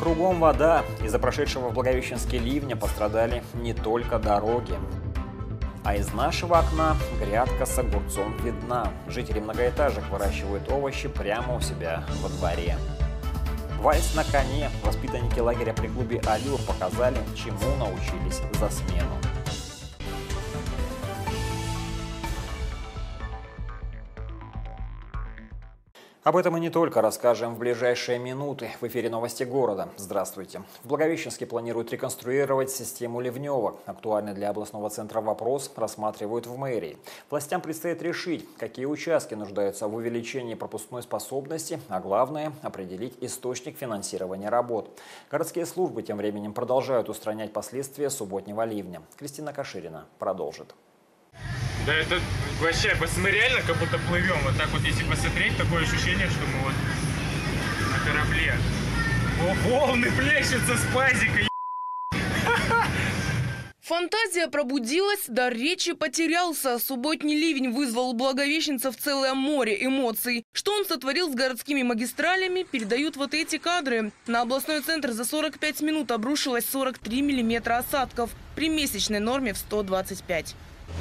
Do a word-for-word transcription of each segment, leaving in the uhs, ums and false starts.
Кругом вода. Из-за прошедшего в Благовещенске ливня пострадали не только дороги. А из нашего окна грядка с огурцом видна. Жители многоэтажек выращивают овощи прямо у себя во дворе. Вальс на коне. Воспитанники лагеря при клубе «Алюр» показали, чему научились за смену. Об этом и не только расскажем в ближайшие минуты. В эфире новости города. Здравствуйте. В Благовещенске планируют реконструировать систему ливневок. Актуальный для областного центра вопрос рассматривают в мэрии. Властям предстоит решить, какие участки нуждаются в увеличении пропускной способности, а главное – определить источник финансирования работ. Городские службы тем временем продолжают устранять последствия субботнего ливня. Кристина Каширина продолжит. Да это вообще, мы реально как будто плывем. Вот так вот, если посмотреть, такое ощущение, что мы вот на корабле. О, волны плещутся с пазикой. Фантазия пробудилась, дар речи потерялся. Субботний ливень вызвал у благовещенцев целое море эмоций. Что он сотворил с городскими магистралями, передают вот эти кадры. На областной центр за сорок пять минут обрушилось сорок три миллиметра осадков при месячной норме в сто двадцать пять.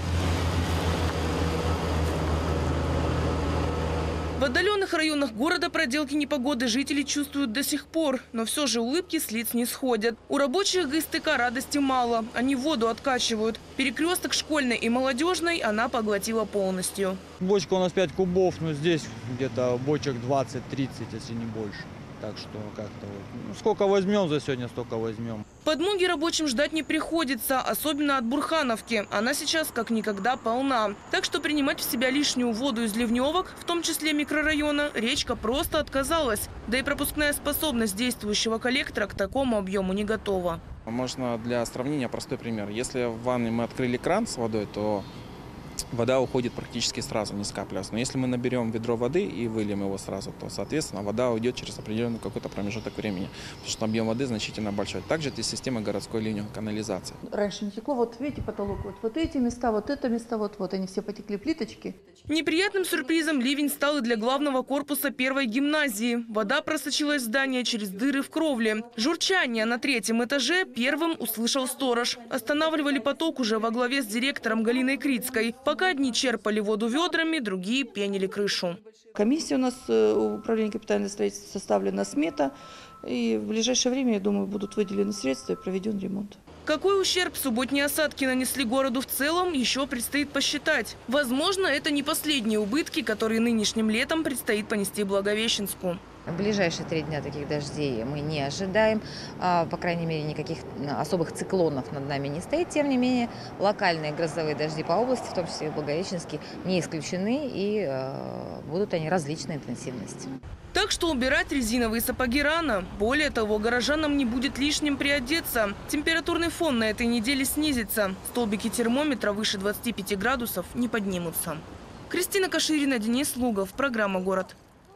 В отдаленных районах города проделки непогоды жители чувствуют до сих пор. Но все же улыбки с лиц не сходят. У рабочих ГСТК радости мало. Они воду откачивают. Перекресток школьной и молодежной она поглотила полностью. Бочка у нас пять кубов, но здесь где-то бочек двадцать-тридцать, если не больше. Так что как-то вот. Ну, сколько возьмем за сегодня, столько возьмем. Подмоги рабочим ждать не приходится, особенно от Бурхановки. Она сейчас как никогда полна. Так что принимать в себя лишнюю воду из ливневок, в том числе микрорайона, речка просто отказалась. Да и пропускная способность действующего коллектора к такому объему не готова. Можно для сравнения простой пример. Если в ванной мы открыли кран с водой, то вода уходит практически сразу, не скапливаясь. Но если мы наберем ведро воды и выльем его сразу, то, соответственно, вода уйдет через определенный какой-то промежуток времени, потому что объем воды значительно большой. Также это система городской ливневой канализации. Раньше не текло, вот видите, потолок, вот, вот эти места, вот это место, вот, вот они все потекли плиточки. Неприятным сюрпризом ливень стал и для главного корпуса первой гимназии. Вода просочилась в здание через дыры в кровле. Журчание на третьем этаже первым услышал сторож. Останавливали поток уже во главе с директором Галиной Крицкой. Пока одни черпали воду ведрами, другие пенили крышу. Комиссия у нас, управление капитального строительства, составлена смета. И в ближайшее время, я думаю, будут выделены средства и проведен ремонт. Какой ущерб субботние осадки нанесли городу в целом, еще предстоит посчитать. Возможно, это не последние убытки, которые нынешним летом предстоит понести Благовещенску. В ближайшие три дня таких дождей мы не ожидаем. По крайней мере, никаких особых циклонов над нами не стоит. Тем не менее, локальные грозовые дожди по области, в том числе и в Благовещенске, не исключены. И будут они различной интенсивности. Так что убирать резиновые сапоги рано. Более того, горожанам не будет лишним приодеться. Температурный фон на этой неделе снизится. Столбики термометра выше двадцати пяти градусов не поднимутся. Кристина Каширина, Денис Лугов. Программа «Город».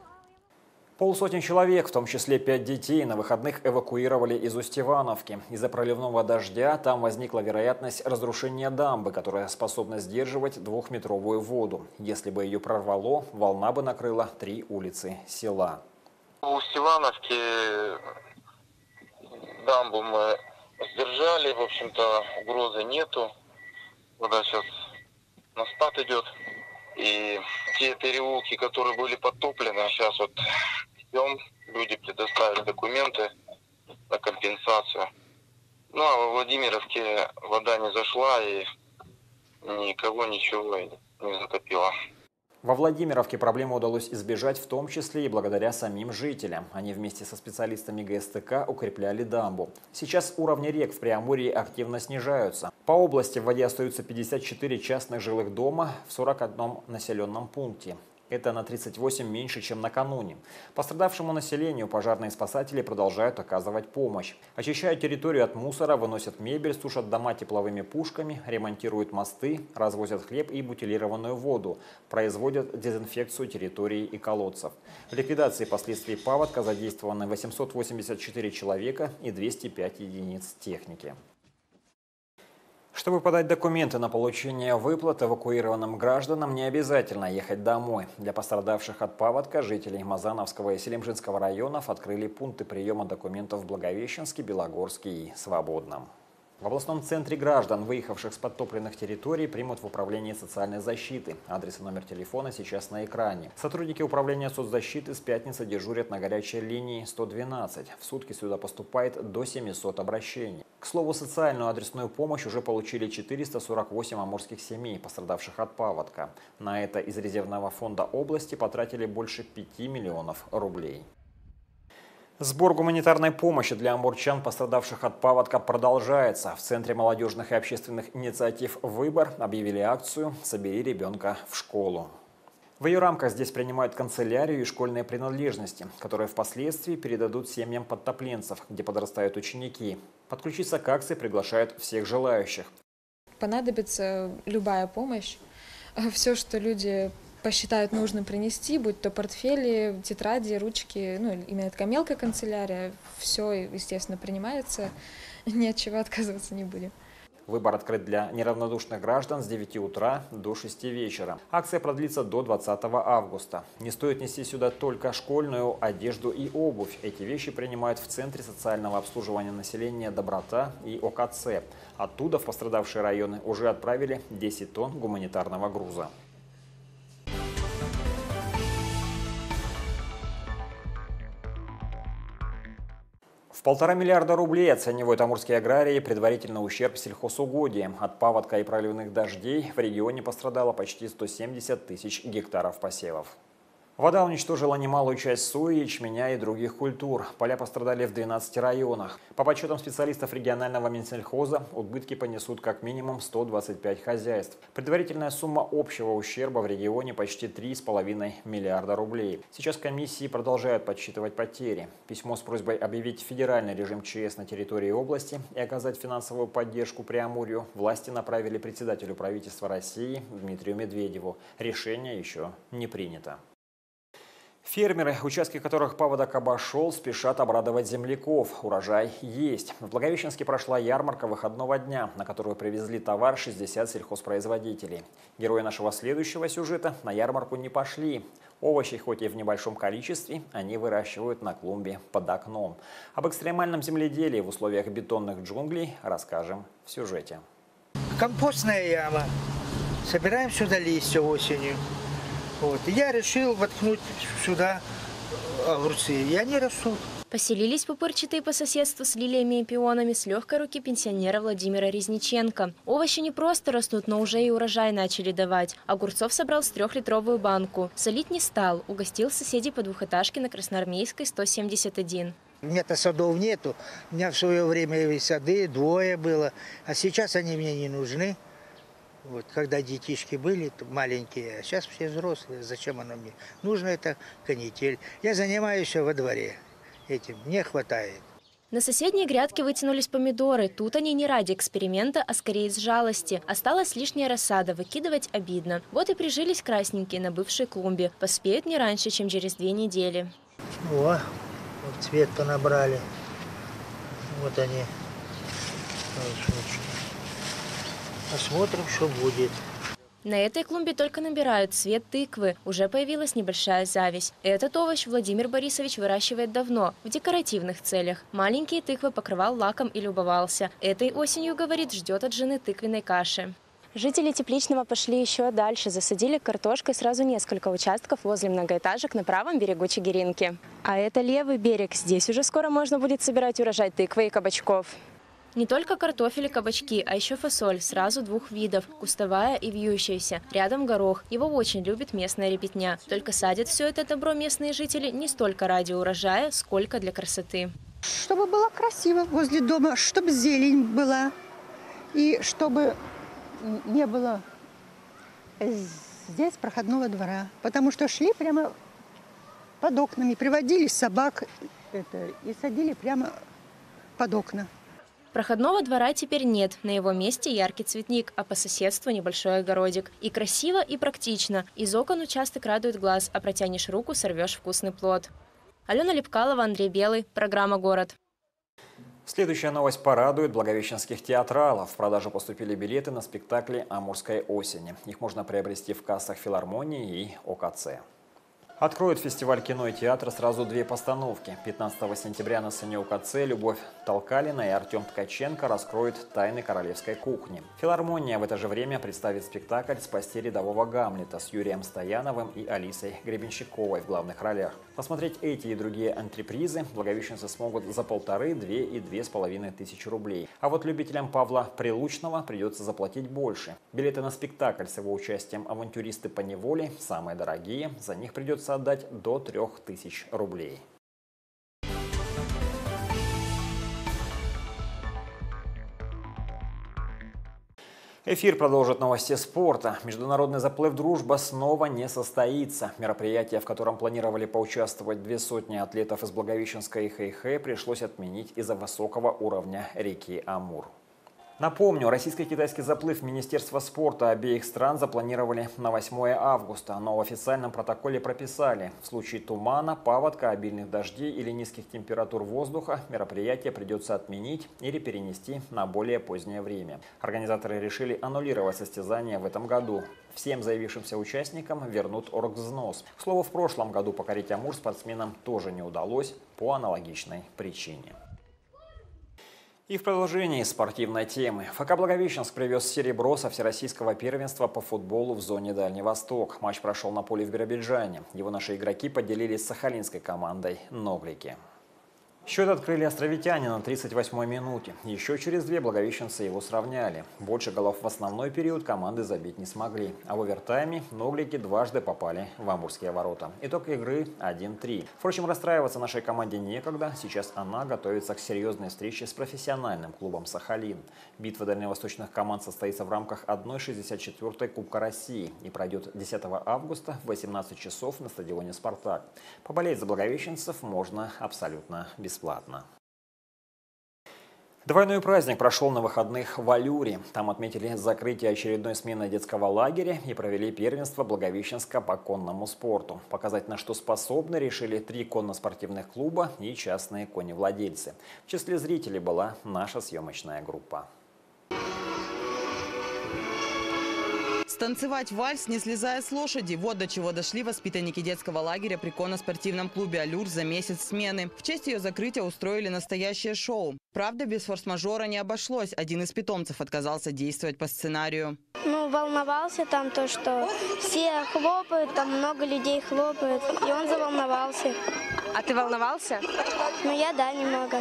Полсотни человек, в том числе пять детей, на выходных эвакуировали из Устьевановки. Из-за проливного дождя там возникла вероятность разрушения дамбы, которая способна сдерживать двухметровую воду. Если бы ее прорвало, волна бы накрыла три улицы села. В Устьевановке дамбу мы сдержали, в общем-то угрозы нету. Вода сейчас на спад идет. И те переулки, которые были подтоплены, сейчас вот ждем, люди предоставили документы на компенсацию. Ну а во Владимировке вода не зашла и никого ничего не затопило. Во Владимировке проблему удалось избежать, в том числе и благодаря самим жителям. Они вместе со специалистами ГСТК укрепляли дамбу. Сейчас уровни рек в Преамурье активно снижаются. По области в воде остаются пятьдесят четыре частных жилых дома в сорока одном населенном пункте. Это на тридцать восемь меньше, чем накануне. Пострадавшему населению пожарные спасатели продолжают оказывать помощь. Очищают территорию от мусора, выносят мебель, сушат дома тепловыми пушками, ремонтируют мосты, развозят хлеб и бутилированную воду, производят дезинфекцию территорий и колодцев. В ликвидации последствий паводка задействованы восемьсот восемьдесят четыре человека и двести пять единиц техники. Чтобы подать документы на получение выплат эвакуированным гражданам, не обязательно ехать домой. Для пострадавших от паводка жителей Мазановского и Селимжинского районов открыли пункты приема документов в Благовещенске, Белогорске и Свободном. В областном центре граждан, выехавших с подтопленных территорий, примут в управлении социальной защиты. Адрес и номер телефона сейчас на экране. Сотрудники управления соцзащиты с пятницы дежурят на горячей линии сто двенадцать. В сутки сюда поступает до семисот обращений. К слову, социальную адресную помощь уже получили четыреста сорок восемь амурских семей, пострадавших от паводка. На это из резервного фонда области потратили больше пяти миллионов рублей. Сбор гуманитарной помощи для амурчан, пострадавших от паводка, продолжается. В Центре молодежных и общественных инициатив «Выбор» объявили акцию «Собери ребенка в школу». В ее рамках здесь принимают канцелярию и школьные принадлежности, которые впоследствии передадут семьям подтопленцев, где подрастают ученики. Подключиться к акции приглашают всех желающих. Понадобится любая помощь. Все, что люди посчитают нужным принести, будь то портфели, тетради, ручки, ну, именно такая мелкая канцелярия, все, естественно, принимается, ни от чего отказываться не будем. Выбор открыт для неравнодушных граждан с девяти утра до шести вечера. Акция продлится до двадцатого августа. Не стоит нести сюда только школьную одежду и обувь. Эти вещи принимают в Центре социального обслуживания населения «Доброта» и О К Ц. Оттуда в пострадавшие районы уже отправили десять тонн гуманитарного груза. В полтора миллиарда рублей оценивают амурские аграрии предварительный ущерб сельхозугодиям. От паводка и проливных дождей в регионе пострадало почти сто семьдесят тысяч гектаров посевов. Вода уничтожила немалую часть сои, ячменя и других культур. Поля пострадали в двенадцати районах. По подсчетам специалистов регионального Минсельхоза, убытки понесут как минимум сто двадцать пять хозяйств. Предварительная сумма общего ущерба в регионе почти три с половиной миллиарда рублей. Сейчас комиссии продолжают подсчитывать потери. Письмо с просьбой объявить федеральный режим Ч С на территории области и оказать финансовую поддержку Преамурью власти направили председателю правительства России Дмитрию Медведеву. Решение еще не принято. Фермеры, участки которых паводок обошел, спешат обрадовать земляков. Урожай есть. В Благовещенске прошла ярмарка выходного дня, на которую привезли товар шестьдесят сельхозпроизводителей. Герои нашего следующего сюжета на ярмарку не пошли. Овощи, хоть и в небольшом количестве, они выращивают на клумбе под окном. Об экстремальном земледелии в условиях бетонных джунглей расскажем в сюжете. Компостная яма. Собираем сюда листья осенью. Вот. Я решил воткнуть сюда огурцы, и они растут. Поселились пупырчатые по соседству с лилиями и пионами с легкой руки пенсионера Владимира Резниченко. Овощи не просто растут, но уже и урожай начали давать. Огурцов собрал с трехлитровую банку. Солить не стал, угостил соседей по двухэтажке на Красноармейской сто семьдесят один. У меня-то садов нету, у меня в свое время и сады двое было, а сейчас они мне не нужны. Вот, когда детишки были маленькие, а сейчас все взрослые, зачем оно мне? Нужно это канитель. Я занимаюсь во дворе этим, мне хватает. На соседней грядке вытянулись помидоры. Тут они не ради эксперимента, а скорее из жалости. Осталась лишняя рассада, выкидывать обидно. Вот и прижились красненькие на бывшей клумбе. Поспеют не раньше, чем через две недели. О, вот цвет понабрали. Вот они. Посмотрим, что будет. На этой клумбе только набирают цвет тыквы. Уже появилась небольшая зависть. Этот овощ Владимир Борисович выращивает давно, в декоративных целях. Маленькие тыквы покрывал лаком и любовался. Этой осенью, говорит, ждет от жены тыквенной каши. Жители Тепличного пошли еще дальше. Засадили картошкой сразу несколько участков возле многоэтажек на правом берегу Чигиринки. А это левый берег. Здесь уже скоро можно будет собирать урожай тыквы и кабачков. Не только картофель и кабачки, а еще фасоль, сразу двух видов – кустовая и вьющаяся. Рядом горох. Его очень любит местная ребятня. Только садят все это добро местные жители не столько ради урожая, сколько для красоты. Чтобы было красиво возле дома, чтобы зелень была. И чтобы не было здесь проходного двора. Потому что шли прямо под окнами, приводили собак это, и садили прямо под окна. Проходного двора теперь нет. На его месте яркий цветник, а по соседству небольшой огородик. И красиво, и практично. Из окон участок радует глаз, а протянешь руку, сорвешь вкусный плод. Алена Лепкалова, Андрей Белый. Программа «Город». Следующая новость порадует благовещенских театралов. В продажу поступили билеты на спектакли «Амурской осени». Их можно приобрести в кассах филармонии и О Ка Це. Откроют фестиваль кино и театра сразу две постановки. пятнадцатого сентября на сцене О Ка Це Любовь Толкалина и Артем Ткаченко раскроют «Тайны королевской кухни». Филармония в это же время представит спектакль «Спасти рядового Гамлета» с Юрием Стояновым и Алисой Гребенщиковой в главных ролях. Посмотреть эти и другие антрепризы благовещенцы смогут за полторы, две и две с половиной тысячи рублей. А вот любителям Павла Прилучного придется заплатить больше. Билеты на спектакль с его участием «Авантюристы по неволе» самые дорогие. За них придется отдать до трех тысяч рублей. Эфир продолжит новости спорта. Международный заплыв «Дружба» снова не состоится. Мероприятие, в котором планировали поучаствовать две сотни атлетов из Благовещенска и Хэйхэ, пришлось отменить из-за высокого уровня реки Амур. Напомню, российско-китайский заплыв Министерства спорта обеих стран запланировали на восьмое августа, но в официальном протоколе прописали: в случае тумана, паводка, обильных дождей или низких температур воздуха мероприятие придется отменить или перенести на более позднее время. Организаторы решили аннулировать состязания в этом году. Всем заявившимся участникам вернут оргвзнос. К слову, в прошлом году покорить Амур спортсменам тоже не удалось по аналогичной причине. И в продолжении спортивной темы. ФК «Благовещенск» привез серебро со всероссийского первенства по футболу в зоне Дальний Восток. Матч прошел на поле в Биробиджане. Его наши игроки поделились с сахалинской командой «Ноглики». Счет открыли островитяне на тридцать восьмой минуте. Еще через две благовещенцы его сравняли. Больше голов в основной период команды забить не смогли. А в овертайме ноглики дважды попали в амурские ворота. Итог игры один три. Впрочем, расстраиваться нашей команде некогда. Сейчас она готовится к серьезной встрече с профессиональным клубом «Сахалин». Битва дальневосточных команд состоится в рамках одной шестьдесят четвёртой Кубка России и пройдет десятого августа в восемнадцать часов на стадионе «Спартак». Поболеть за благовещенцев можно абсолютно бесплатно. Бесплатно. Двойной праздник прошел на выходных в Алюре. Там отметили закрытие очередной смены детского лагеря и провели первенство Благовещенска по конному спорту. Показать, на что способны, решили три конно-спортивных клуба и частные коневладельцы. В числе зрителей была наша съемочная группа. Станцевать вальс, не слезая с лошади. Вот до чего дошли воспитанники детского лагеря при конно-спортивном клубе «Алюр» за месяц смены. В честь ее закрытия устроили настоящее шоу. Правда, без форс-мажора не обошлось. Один из питомцев отказался действовать по сценарию. Ну, волновался там то, что все хлопают, там много людей хлопают. И он заволновался. А ты волновался? Ну, я да, немного.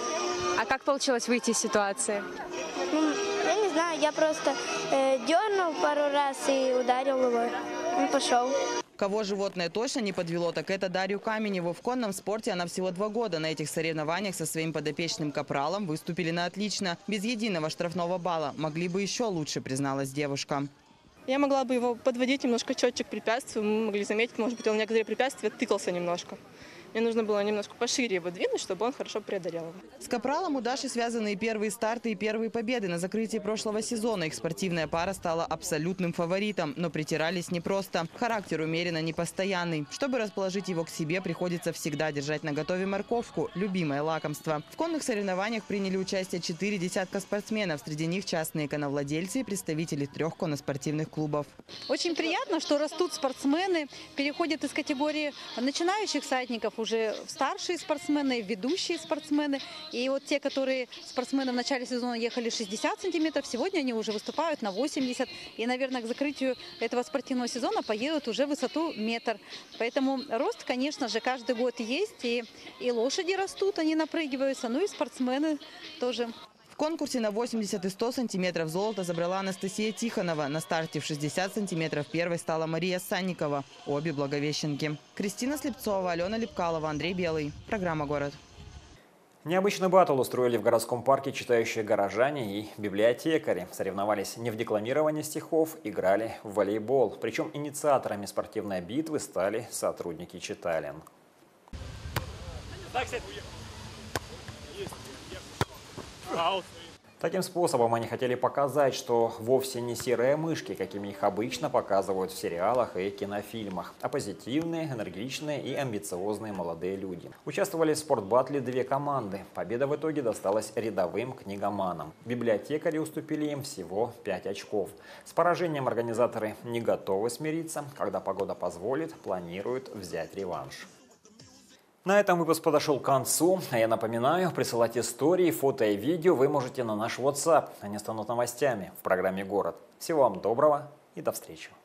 А как получилось выйти из ситуации? Ну, я не знаю, я просто э, дернул пару раз и ударил его. Он пошел. Кого животное точно не подвело, так это Дарью Каменеву. В конном спорте она всего два года. На этих соревнованиях со своим подопечным капралом выступили на отлично. Без единого штрафного балла. Могли бы еще лучше, призналась девушка. Я могла бы его подводить немножко четче к препятствию. Мы могли заметить, может быть, он некоторые препятствия тыкался немножко. Мне нужно было немножко пошире его двинуть, чтобы он хорошо преодолел его. С капралом у Даши связаны и первые старты, и первые победы. На закрытии прошлого сезона их спортивная пара стала абсолютным фаворитом. Но притирались непросто. Характер умеренно непостоянный. Чтобы расположить его к себе, приходится всегда держать наготове морковку – любимое лакомство. В конных соревнованиях приняли участие четыре десятка спортсменов. Среди них частные коновладельцы и представители трех конноспортивных клубов. Очень приятно, что растут спортсмены, переходят из категории начинающих всадников уже старшие спортсмены, ведущие спортсмены. И вот те, которые спортсмены в начале сезона ехали шестьдесят сантиметров, сегодня они уже выступают на восемьдесят. И, наверное, к закрытию этого спортивного сезона поедут уже в высоту метр. Поэтому рост, конечно же, каждый год есть. И, и лошади растут, они напрыгиваются, ну и спортсмены тоже. В конкурсе на восемьдесят и сто сантиметров золото забрала Анастасия Тихонова. На старте в шестьдесят сантиметров первой стала Мария Санникова. Обе благовещенки. Кристина Слепцова, Алена Лепкалова, Андрей Белый. Программа «Город». Необычный баттл устроили в городском парке читающие горожане и библиотекари. Соревновались не в декламировании стихов, играли в волейбол. Причем инициаторами спортивной битвы стали сотрудники читален. Таким способом они хотели показать, что вовсе не серые мышки, какими их обычно показывают в сериалах и кинофильмах, а позитивные, энергичные и амбициозные молодые люди. Участвовали в спортбатле две команды. Победа в итоге досталась рядовым книгоманам. Библиотекари уступили им всего пять очков. С поражением организаторы не готовы смириться. Когда погода позволит, планируют взять реванш. На этом выпуск подошел к концу. А я напоминаю, присылать истории, фото и видео вы можете на наш WhatsApp. Они станут новостями в программе «Город». Всего вам доброго и до встречи.